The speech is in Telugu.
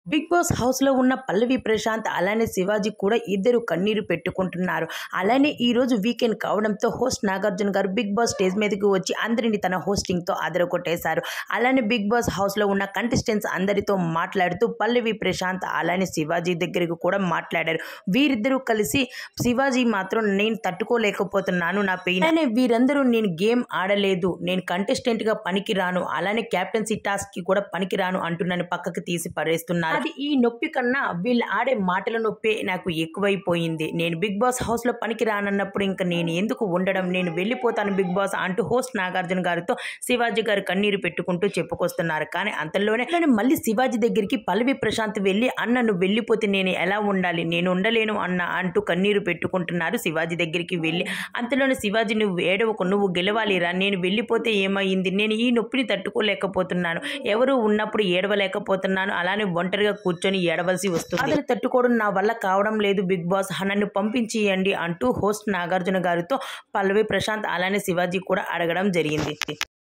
బిగ్ బాస్ హౌస్లో ఉన్న పల్లవి ప్రశాంత్ అలానే శివాజీ కూడా ఇద్దరు కన్నీరు పెట్టుకుంటున్నారు. అలానే ఈరోజు వీకెండ్ కావడంతో హోస్ట్ నాగార్జున గారు బిగ్ బాస్ స్టేజ్ మీదకి వచ్చి అందరినీ తన హోస్టింగ్తో అదరగొట్టేశారు. అలానే బిగ్ బాస్ హౌస్లో ఉన్న కంటెస్టెంట్స్ అందరితో మాట్లాడుతూ పల్లవి ప్రశాంత్ అలానే శివాజీ దగ్గరికి కూడా మాట్లాడారు. వీరిద్దరూ కలిసి శివాజీ మాత్రం నేను తట్టుకోలేకపోతున్నాను నా పెయిన్, అలానే వీరందరూ నేను గేమ్ ఆడలేదు, నేను కంటెస్టెంట్గా పనికిరాను, అలానే క్యాప్టెన్సీ టాస్క్కి కూడా పనికిరాను అంటూ నన్ను పక్కకు తీసి పడేస్తున్నారు. అది ఈ నొప్పి కన్నా వీళ్ళు ఆడే మాటల నొప్పి నాకు ఎక్కువైపోయింది. నేను బిగ్ బాస్ హౌస్ లో పనికి రానన్నప్పుడు ఇంకా నేను ఎందుకు ఉండడం, నేను వెళ్ళిపోతాను బిగ్ బాస్ అంటూ హోస్ట్ నాగార్జున గారితో శివాజీ గారు కన్నీరు పెట్టుకుంటూ చెప్పుకొస్తున్నారు. కానీ అంతలోనే మళ్ళీ శివాజీ దగ్గరికి పల్లవి ప్రశాంత్ వెళ్ళి అన్న నువ్వు వెళ్ళిపోతే నేను ఎలా ఉండాలి, నేను ఉండలేను అన్న అంటూ కన్నీరు పెట్టుకుంటున్నారు శివాజీ దగ్గరికి వెళ్ళి. అంతలోనే శివాజీ నువ్వు ఏడవకు, నువ్వు గెలవాలిరా, నేను వెళ్ళిపోతే ఏమైంది, నేను ఈ నొప్పిని తట్టుకోలేకపోతున్నాను, ఎవరు ఉన్నప్పుడు ఏడవలేకపోతున్నాను, అలానే ఒంటరిగా కూర్చొని ఏడవలసి వస్తుంది, అతను తట్టుకోవడం నా వల్ల కావడం లేదు బిగ్ బాస్, నన్ను పంపించేయండి అంటూ హోస్ట్ నాగార్జున గారితో పల్లవి ప్రశాంత్ అలానే శివాజీ కూడా అడగడం జరిగింది.